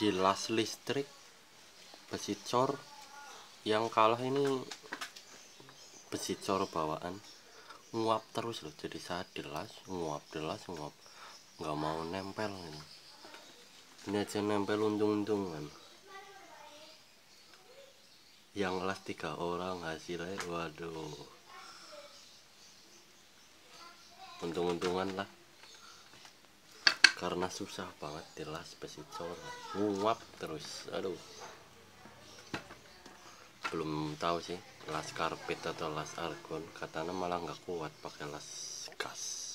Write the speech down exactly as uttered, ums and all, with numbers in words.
di las listrik besi cor. Yang kalah ini besi cor bawaan, nguap terus loh. Jadi saya delas nguap delas nguap, nggak mau nempel ini. Ini aja nempel untung-untungan. Yang las tiga orang hasilnya, waduh, untung-untungan lah, karena susah banget delas besi cor, nguap terus. Aduh, belum tahu sih las karpet atau las argon, katanya malah nggak kuat pakai las gas.